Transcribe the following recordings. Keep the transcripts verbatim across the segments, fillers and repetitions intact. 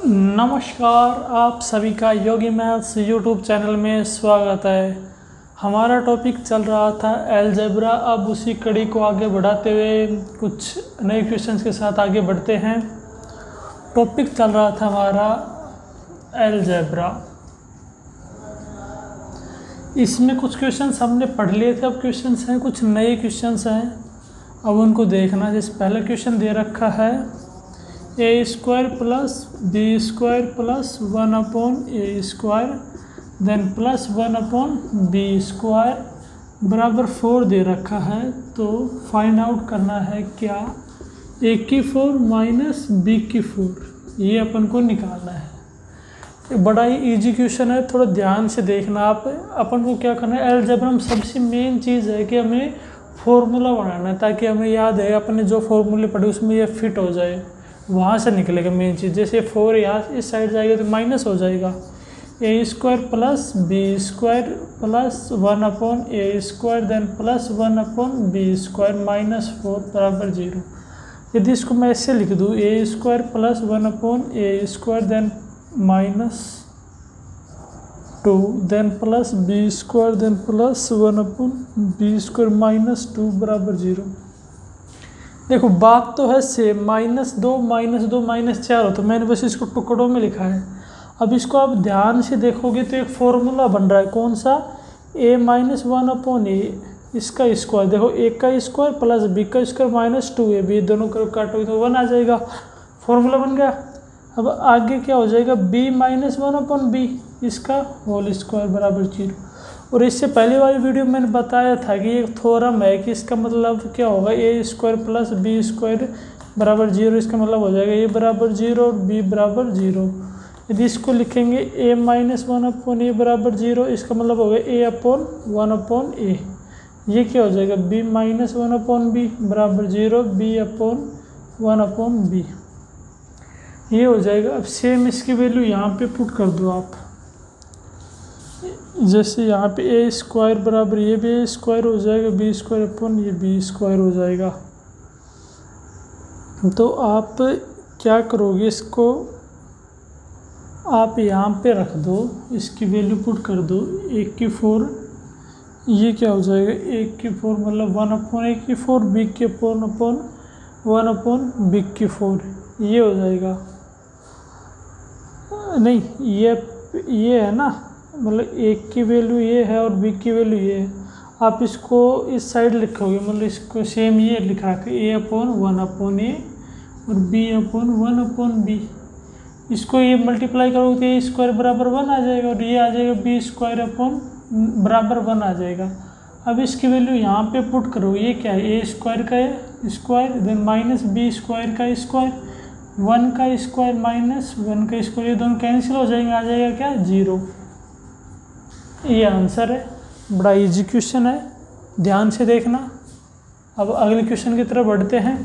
नमस्कार, आप सभी का योगी मैथ्स यूट्यूब चैनल में स्वागत है। हमारा टॉपिक चल रहा था अलजेब्रा। अब उसी कड़ी को आगे बढ़ाते हुए कुछ नए क्वेश्चंस के साथ आगे बढ़ते हैं। टॉपिक चल रहा था हमारा अलजेब्रा। इसमें कुछ क्वेश्चंस हमने पढ़ लिए थे, अब क्वेश्चंस हैं कुछ नए क्वेश्चंस हैं, अब उनको देखना। जैसे पहला क्वेश्चन दे रखा है a square plus b square plus one upon a square then plus one upon b square बराबर फोर दे रखा है। तो फाइंड आउट करना है क्या ए की फोर माइनस बी की फोर, ये अपन को निकालना है। बड़ा ही इजी क्वेश्चन है, थोड़ा ध्यान से देखना आप। अपन को क्या करना है, अलजेब्रा में सबसे मेन चीज़ है कि हमें फॉर्मूला बनाना है, ताकि हमें याद है अपने जो फॉर्मूले पढ़े उसमें ये फिट हो जाए, वहाँ से निकलेगा मेन चीज़। जैसे फोर यहाँ इस साइड जाएगा तो माइनस हो जाएगा। A square plus b square plus one upon a square then plus one upon b square minus four बराबर जीरो। यदि इसको मैं ऐसे लिख दूँ, a square plus one upon a square then minus two then plus b square then plus one upon b square minus two बराबर zero. देखो बात तो है सेम, माइनस दो माइनस दो माइनस चार हो, तो मैंने बस इसको टुकड़ों में लिखा है। अब इसको आप ध्यान से देखोगे तो एक फॉर्मूला बन रहा है, कौन सा, a minus one upon a इसका स्क्वायर। देखो ए का स्क्वायर प्लस बी का square minus two a b, दोनों को काटोगे तो वन आ जाएगा, फॉर्मूला बन गया। अब आगे क्या हो जाएगा, b minus one upon b इसका होल स्क्वायर बराबर जीरो। और इससे पहले वाली वीडियो में मैंने बताया था कि एक थ्योरम है कि इसका मतलब क्या होगा, a square plus b square बराबर जीरो, इसका मतलब हो जाएगा ए बराबर जीरो और बी बराबर जीरो। यदि इसको लिखेंगे a minus one upon a बराबर जीरो, इसका मतलब होगा a upon one upon a. ये क्या हो जाएगा, b minus one upon b बराबर zero, b upon one upon b, ये हो जाएगा। अब सेम इसकी वैल्यू यहाँ पे पुट कर दो आप। जैसे यहाँ पे ए स्क्वायर बराबर ये भी ए स्क्वायर हो जाएगा, बी स्क्वायर अपॉन ये बी स्क्वायर हो जाएगा। तो आप क्या करोगे, इसको आप यहाँ पे रख दो, इसकी वैल्यू पुट कर दो, एक की फोर, ये क्या हो जाएगा, एक की फोर मतलब वन अपॉन एक की फोर, बी के upon upon one upon b की फोर, ये हो जाएगा। नहीं, ये ये है ना, मतलब एक की वैल्यू ये है और बी की वैल्यू ये है। आप इसको इस साइड लिखोगे, मतलब इसको सेम ये लिखा के a upon one upon a और b upon one upon b. इसको ये मल्टीप्लाई करोगे तो ए स्क्वायर बराबर वन आ जाएगा और ये आ जाएगा बी स्क्वायर अपॉन बराबर वन आ जाएगा। अब इसकी वैल्यू यहाँ पे पुट करो, ये क्या है, ए स्क्वायर का square then minus b square का स्क्वायर, वन का स्क्वायर माइनस वन का स्क्वायर, ये दोनों कैंसिल हो जाएंगे, आ जाएगा क्या, जीरो। ये आंसर है। बड़ा इजी क्वेश्चन है, ध्यान से देखना। अब अगले क्वेश्चन की तरफ बढ़ते हैं।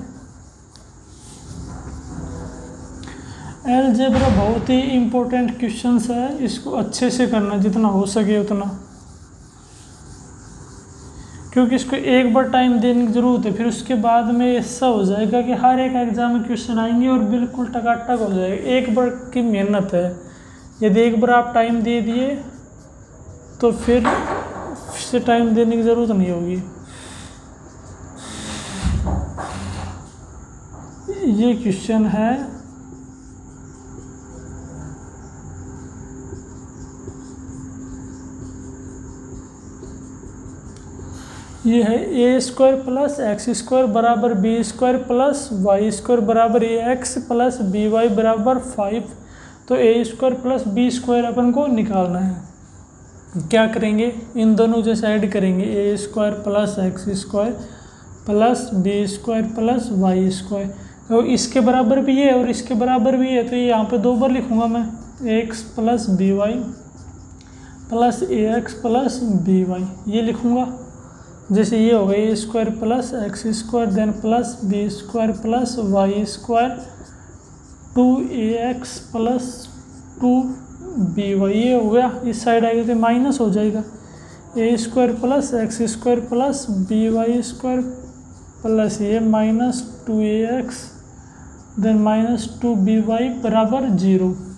अलजेब्रा बहुत ही इम्पोर्टेंट क्वेश्चंस है, इसको अच्छे से करना जितना हो सके उतना, क्योंकि इसको एक बार टाइम देने की ज़रूरत है, फिर उसके बाद में ऐसा हो जाएगा कि हर एक एग्जाम में क्वेश्चन आएंगे और बिल्कुल टकाटक हो जाएगा। एक बार की मेहनत है, यदि एक बार आप टाइम दे दिए तो फिर से टाइम देने की ज़रूरत नहीं होगी। ये क्वेश्चन है, ये है a square plus x square बराबर b square plus y square बराबर a x plus b y बराबर फाइव। तो a square plus b square अपन को निकालना है। क्या करेंगे, इन दोनों जैसे ऐड करेंगे, a square plus x square plus b square plus y square. तो इसके बराबर भी है और इसके बराबर भी है, तो ये यहाँ पे दो बार लिखूँगा मैं, x plus b y plus a x plus b y, ये लिखूँगा। जैसे ये हो गया a square plus x square then plus b square plus y square two a x plus two b y, ये हो गया। इस साइड आएगा तो माइनस हो जाएगा, a square plus x square plus b y square plus ये minus two a x then minus two b y बराबर जीरो।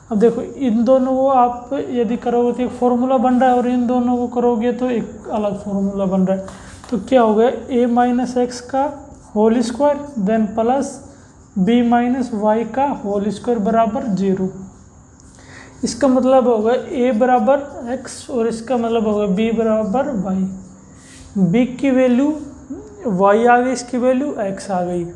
अब देखो इन दोनों को आप यदि करोगे तो एक फॉर्मूला बन रहा है और इन दोनों को करोगे तो एक अलग फॉर्मूला बन रहा है। तो क्या हो गया, ए माइनस एक्स का whole square then plus B minus y का होल स्क्वायर बराबर जीरो। इसका मतलब होगा ए बराबर एक्स और इसका मतलब होगा बी बराबर वाई। बी की वैल्यू वाई आ गई, इसकी वैल्यू एक्स आ गई।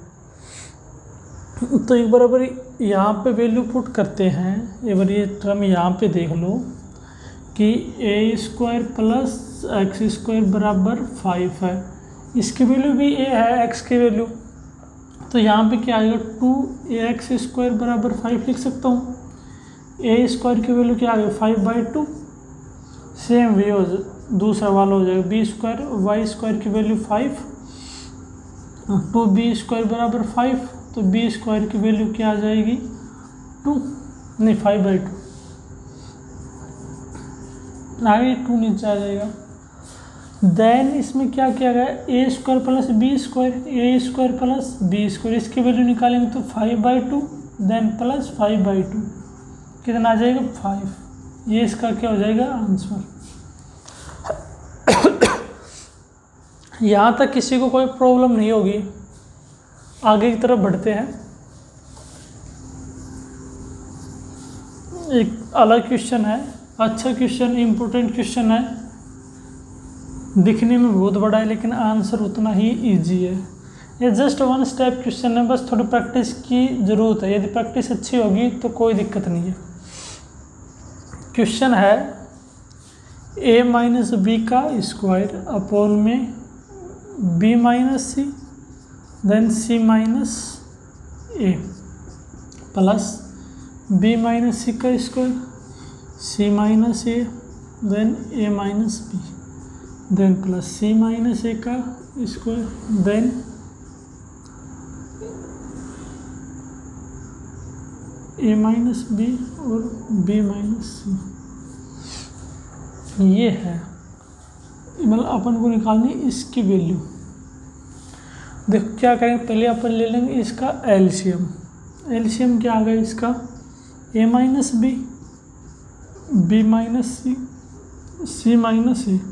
तो एक बराबर यहाँ पे वैल्यू पुट करते हैं। एक बार ये टर्म यहाँ पे देख लो कि a square plus x square बराबर फाइव है। इसकी वैल्यू भी ए है, एक्स की वैल्यू। तो यहाँ पे क्या आएगा, टू ए एक्स स्क्वायर बराबर फाइव लिख सकता हूँ। ए स्क्वायर की वैल्यू क्या आ गई, five by two. Same way हो दूसरा वाला हो जाएगा, बी स्क्वायर वाई स्क्वायर की value five, two b square बराबर फाइव। तो बी स्क्वायर की वैल्यू क्या आ जाएगी, टू नहीं फाइव बाई टू, आगे टू नीचे आ जाएगा। देन इसमें क्या किया गया, a square plus b square, a square plus b square, इसकी वैल्यू निकालेंगे तो five by two then plus five by to कितना आ जाएगा, फाइव। ये इसका क्या हो जाएगा आंसर। यहाँ तक किसी को कोई प्रॉब्लम नहीं होगी। आगे की तरफ बढ़ते हैं। एक अलग क्वेश्चन है, अच्छा क्वेश्चन, इम्पोर्टेंट क्वेश्चन है, दिखने में बहुत बड़ा है लेकिन आंसर उतना ही इजी है। ये जस्ट वन स्टेप क्वेश्चन है, बस थोड़ी प्रैक्टिस की ज़रूरत है। यदि प्रैक्टिस अच्छी होगी तो कोई दिक्कत नहीं है। क्वेश्चन है ए माइनस बी का स्क्वायर अपॉन में b minus c then c minus a plus B minus सी का square c minus a then a minus b then plus c minus a का square then a minus b और b minus c. ये है मतलब अपन को निकालनी इसकी value. देखो क्या करेंगे, पहले अपन ले लेंगे इसका एलसीएम। एलसीएम क्या आ गया इसका, a minus b b minus c c minus a.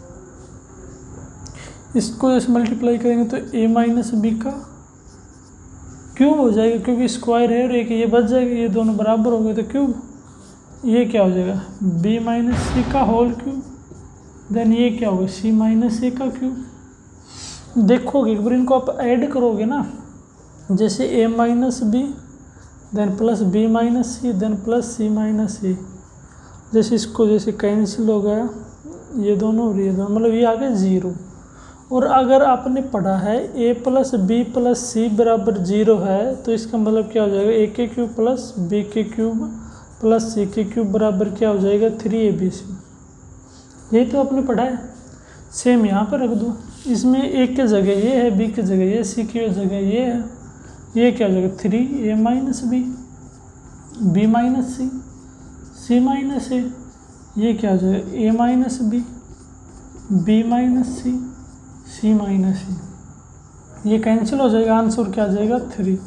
इसको जैसे मल्टीप्लाई करेंगे तो ए माइनस बी का क्यूब हो जाएगा, क्योंकि स्क्वायर है और एक ये बच जाएगा, ये दोनों बराबर हो गए तो क्यूब। ये क्या हो जाएगा, बी माइनस सी का होल क्यूब देन ये क्या होगा, सी माइनस ए का क्यूब। देखोगे एक बार इनको आप ऐड करोगे ना, जैसे a minus b then plus B minus c then plus c minus a. जैसे इसको जैसे कैंसिल हो गया ये दोनों और ये दोनों, मतलब ये आ गया ज़ीरो। और अगर आपने पढ़ा है ए प्लस बी प्लस सी बराबर जीरो है तो इसका मतलब क्या हो जाएगा, ए के क्यूब प्लस बी के क्यूब प्लस सी के क्यूब बराबर क्या हो जाएगा, थ्री ए बी सी। यही तो आपने पढ़ा है। सेम यहाँ पर रख दो, इसमें ए के जगह ये है, बी के जगह ये, सी की जगह ये है। ये क्या हो जाएगा, three a minus b b minus c c minus a. ये क्या हो जाएगा, a minus b b minus c c minus a. ये कैंसिल हो जाएगा, आंसर क्या आ जाएगा, थ्री।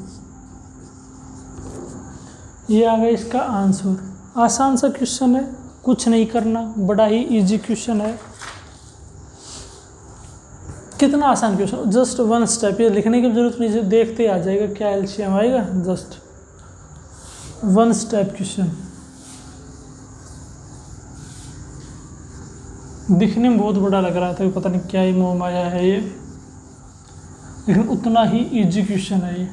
ये आ गया इसका आंसर। आसान सा क्वेश्चन है, कुछ नहीं करना, बड़ा ही इजी क्वेश्चन है। कितना आसान क्वेश्चन, जस्ट वन स्टेप, ये लिखने की जरूरत नहीं, देखते ही आ जाएगा क्या एलसीएम आएगा। जस्ट वन स्टेप क्वेश्चन, दिखने में बहुत बड़ा लग रहा था, पता नहीं क्या ही मोह माया है ये, लेकिन उतना ही इजी क्वेश्चन है ये।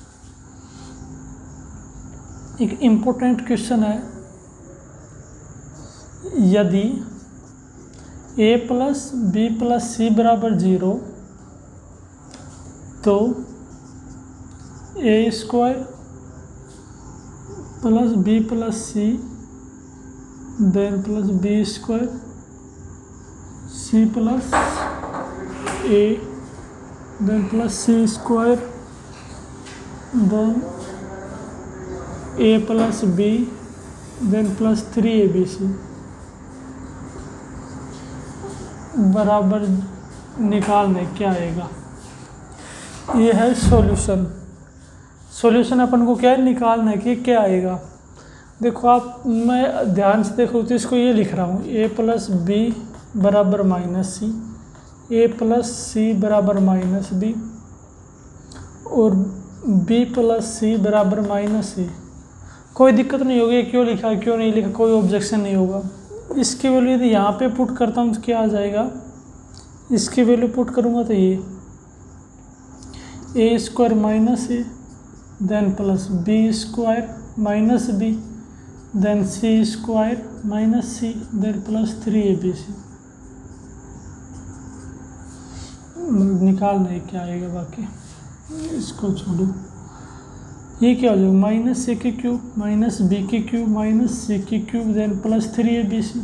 एक इम्पोर्टेंट क्वेश्चन है, यदि ए प्लस बी प्लस सी बराबर जीरो तो a square plus B plus c then plus b square c plus a then plus c square then a plus b then plus three A B C बराबर निकालने क्या आएगा। ये है solution. Solution अपन को क्या है, निकालना है कि क्या आएगा। देखो आप, मैं ध्यान से देखो तो इसको ये लिख रहा हूँ, ए प्लस बी बराबर माइनस सी, ए प्लस सी बराबर माइनस बी, और बी प्लस सी बराबर माइनस सी। कोई दिक्कत नहीं होगी, क्यों लिखा क्यों नहीं लिखा, कोई ऑब्जेक्शन नहीं होगा। इसकी वैल्यू यदि यहाँ पे पुट करता हूँ तो क्या आ जाएगा, इसकी वैल्यू पुट करूँगा तो ये a square minus a then plus b square minus b then c square minus c then plus three A B c. निकालना है क्या आएगा, बाकी इसको छोड़ो। ये क्या हो जाएगा, माइनस ए के क्यूब माइनस बी के क्यूब माइनस सी के cube then plus three A B c.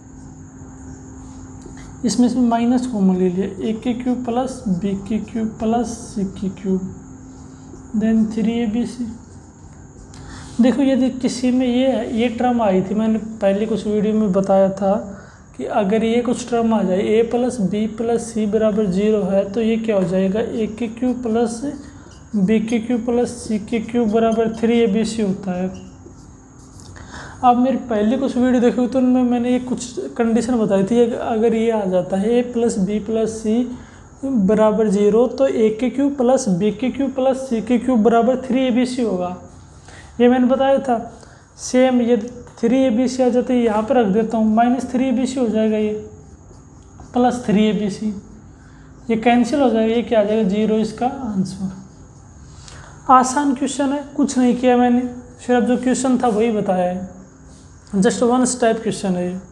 इसमें से माइनस कॉमन ले लिया, ए के क्यूब प्लस बी के क्यूब प्लस सी के cube then three A B c. देखो यदि किसी में ये ये टर्म आई थी, मैंने पहले कुछ वीडियो में बताया था कि अगर ये कुछ टर्म आ जाए ए प्लस बी प्लस सी बराबर जीरो है तो ये क्या हो जाएगा, ए के क्यूब प्लस बी के क्यूब प्लस सी के क्यूब बराबर थ्री ए बी सी होता है। अब मेरी पहले कुछ वीडियो देखी तो उनमें मैंने ये कुछ कंडीशन बताई थी, अगर ये आ जाता है ए प्लस बी प्लस सी बराबर जीरो तो ए के क्यूब प्लस बी के क्यूब प्लस सी के क्यूब बराबर थ्री ए बी सी होगा। ये मैंने बताया था। सेम ये थ्री ए बी सी आ जाता है, यहाँ पर रख देता हूँ, minus three A B c हो जाएगा, ये plus three A B c, ये कैंसिल हो जाएगा, ये क्या आ जाएगा जीरो, इसका आंसर। आसान क्वेश्चन है, कुछ नहीं किया मैंने, सिर्फ जो क्वेश्चन था वही बताया है, जस्ट वन स्टेप क्वेश्चन है ये।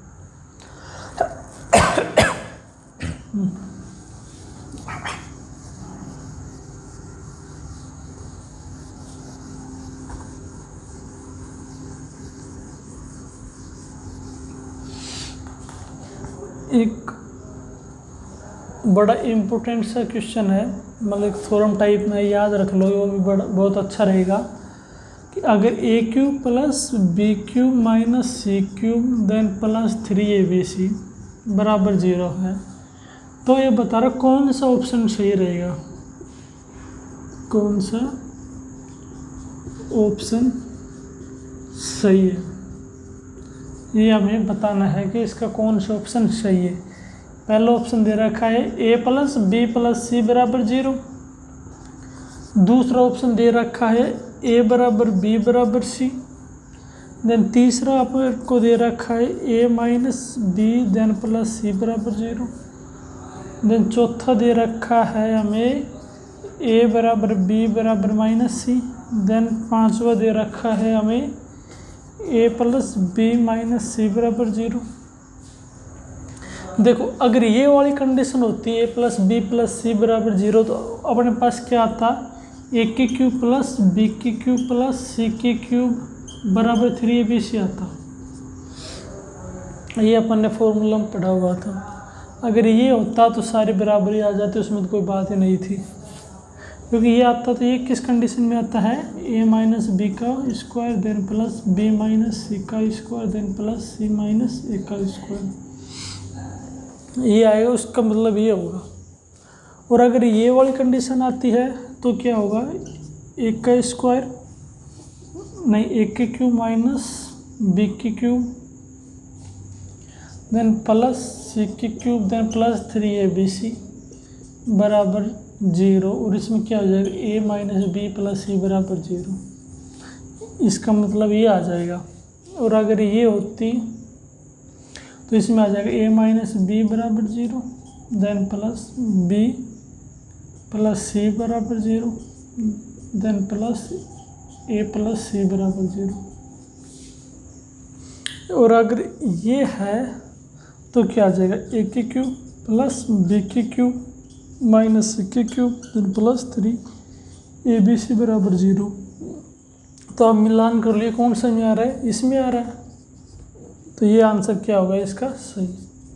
एक बड़ा इम्पोर्टेंट सा क्वेश्चन है, मतलब थ्योरम टाइप में, याद रख लो, वो भी बड़ा बहुत अच्छा रहेगा कि अगर a cube plus b cube minus c cube then plus three A B C बराबर जीरो है तो ये बता रहा कौन सा ऑप्शन सही रहेगा, कौन सा ऑप्शन सही है, ये हमें बताना है कि इसका कौन सा ऑप्शन सही है। पहला ऑप्शन दे रखा है ए प्लस बी प्लस सी बराबर जीरो, दूसरा ऑप्शन दे रखा है ए बराबर बी बराबर सी, देन तीसरा आपको दे रखा है a minus b then plus सी बराबर जीरो, देन चौथा दे रखा है हमें ए बराबर बी बराबर माइनस सी, देन पांचवा दे रखा है हमें ए प्लस बी माइनस सी बराबर जीरो। देखो अगर ये वाली कंडीशन होती है ए प्लस बी प्लस सी बराबर जीरो तो अपने पास क्या आता, ए के क्यूब प्लस बी के क्यूब प्लस सी के क्यूब बराबर थ्री ए बी सी आता। ये अपन ने फॉर्मूला में पढ़ा हुआ था। अगर ये होता तो सारे बराबरी आ जाते, उसमें तो कोई बात ही नहीं थी, क्योंकि ये आता तो ये किस कंडीशन में आता है, ए माइनस बी का square then plus B minus सी का square then plus c minus a का स्क्वायर, ये आएगा, उसका मतलब ये होगा। और अगर ये वाली कंडीशन आती है तो क्या होगा, एक का स्क्वायर नहीं एक के क्यूब माइनस बी के क्यूब देन प्लस सी के cube then plus three A B C बराबर जीरो, और इसमें क्या हो जाएगा ए माइनस बी प्लस सी बराबर जीरो, इसका मतलब ये आ जाएगा। और अगर ये होती तो इसमें आ जाएगा ए माइनस बी बराबर zero then plus B plus सी बराबर zero then plus a plus सी बराबर जीरो। और अगर ये है तो क्या आ जाएगा ए के क्यूब प्लस बी के क्यूब माइनस सी के cube then plus three A B C बराबर जीरो। तो अब मिलान कर लिए कौन सा में आ रहा है, इसमें आ रहा है, तो ये आंसर क्या होगा इसका सही।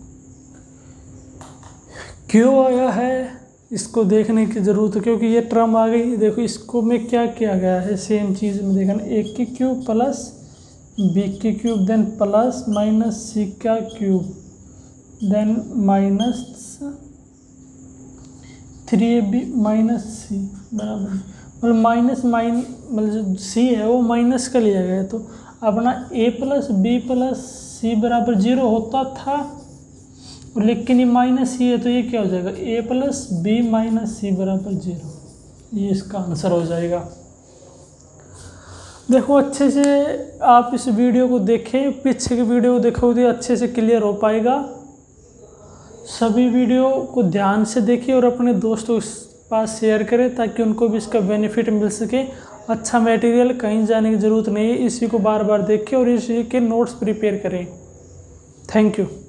क्यों आया है इसको देखने की ज़रूरत है, क्योंकि ये टर्म आ गई। देखो इसको में क्या किया गया है, सेम चीज़ में देखना, ए के क्यूब प्लस बी के क्यूब देन प्लस माइनस सी का क्यूब देन माइनस थ्री ए बी माइनस सी बराबर, मतलब माइनस माइन मतलब जो सी है वो माइनस का लिया गया है, तो अपना ए प्लस बी प्लस सी बराबर जीरो होता था, लेकिन ये माइनस सी है तो ये क्या हो जाएगा, ए प्लस बी माइनस सी बराबर जीरो, ये इसका आंसर हो जाएगा। देखो अच्छे से आप इस वीडियो को देखें, पीछे की वीडियो को देखोगे अच्छे से क्लियर हो पाएगा। सभी वीडियो को ध्यान से देखिए और अपने दोस्तों के पास शेयर करें ताकि उनको भी इसका बेनिफिट मिल सके। अच्छा मटेरियल, कहीं जाने की ज़रूरत नहीं है, इसी को बार बार देखें और इसी के नोट्स प्रिपेयर करें। Thank you.